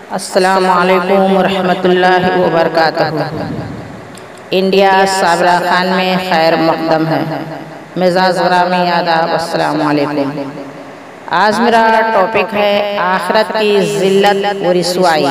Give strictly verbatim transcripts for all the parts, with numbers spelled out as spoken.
अस्सलामु अलैकुम रहमतुल्लाहि व बरकातहू। इंडिया साबरा खान में खैर मकदम है। मिजाज ग्रामी आदाब, अस्सलामु अलैकुम। आज मेरा टॉपिक है आखिरत की जिल्लत व रिसवाई।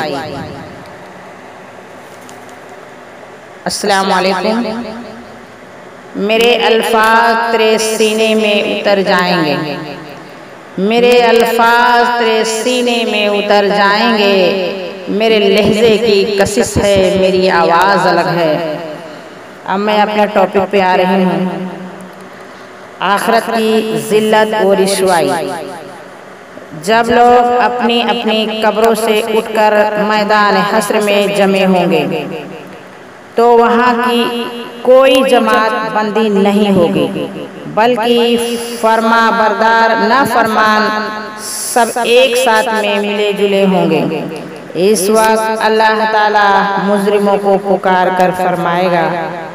अस्सलामु अलैकुम। मेरे अल्फाज तेरे सीने में उतर जाएंगे, मेरे अल्फाज तेरे सीने में उतर जाएंगे। मेरे लहजे की कशिश है, मेरी आवाज़ अलग है। अब मैं अपने टॉपिक पे आ रही हूँ, आखिरत की जिल्लत और रिसवाई। जब लोग अपनी अपनी कब्रों से उठकर मैदान हश्र में जमे होंगे तो वहाँ की कोई जमात बंदी नहीं होगी, बल्कि फरमा बरदार ना फरमान सब एक साथ में मिले जुले होंगे। इस वक्त अल्लाह ताला मुजरिमों को पुकार कर फरमाएगा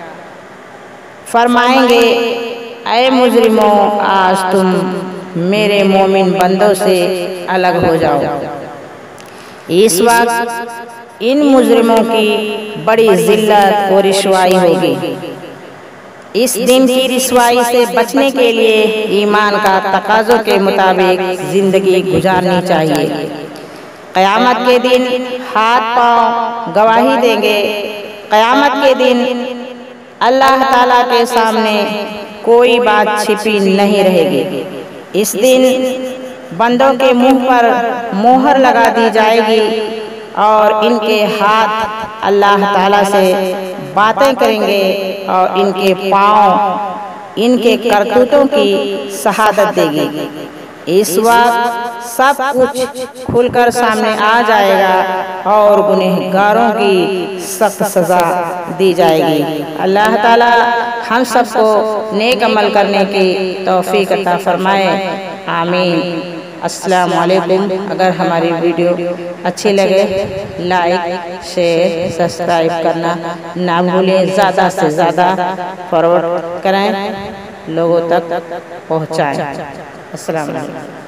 फरमाएंगे ऐ मुजरिमों, आज तुम मेरे मोमिन बंदों से अलग हो जाओ। इस वक्त इन मुजरिमों की बड़ी जिल्लत और रिसवाई होगी। इस दिन की रिसवाई से बचने के लिए ईमान का तकाज़ों के मुताबिक जिंदगी गुजारनी चाहिए। क़यामत के दिन हाथ पांव गवाही देंगे। क़यामत के दिन अल्लाह ताला के सामने कोई बात छिपी नहीं रहेगी। इस दिन बंदों के मुंह पर मोहर लगा दी जाएगी और इनके हाथ अल्लाह ताला से बातें करेंगे और इनके पाँव इनके करतूतों की शहादत देगी। इस वक्त सब कुछ खुलकर सामने आ जाएगा और गुनहगारों की सख्त सज़ा दी जाएगी। अल्लाह ताला हम सबको नेक अमल करने की तौफीक अता फरमाए, आमीन। अस्सलामु अलैकुम। अगर हमारी वीडियो अच्छी लगे लाइक शेयर सब्सक्राइब करना ना भूलें। ज़्यादा से ज़्यादा फॉरवर्ड करें, लोगों तक पहुँचाएं। अस्सलामु अलैकुम।